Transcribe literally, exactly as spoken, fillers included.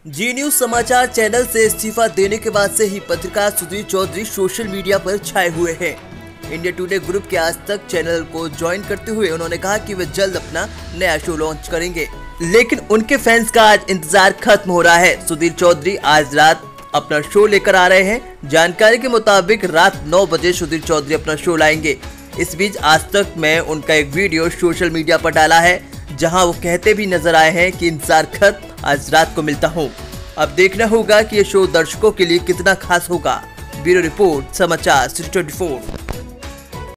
जी news समाचार channel से इस्तीफा देने के बाद से ही पत्रकार सुधीर चौधरी सोशल मीडिया पर छाए हुए हैं। इंडिया टुडे ग्रुप के आज तक चैनल को ज्वाइन करते हुए उन्होंने कहा कि वे जल्द अपना नया शो लॉन्च करेंगे, लेकिन उनके फैंस का आज इंतजार खत्म हो रहा है। सुधीर चौधरी आज रात अपना शो लेकर आ रहे हैं। जानकारी के मुताबिक रात नौ बजे सुधीर चौधरी अपना शो लाएंगे। इस बीच आज तक में उनका एक वीडियो सोशल मीडिया पर डाला है, जहां वो कहते भी नजर आए हैं कि इंतजार खत्म, आज रात को मिलता हूं। अब देखना होगा कि ये शो दर्शकों के लिए कितना खास होगा। ब्यूरो रिपोर्ट, समाचार सिटी चौबीस।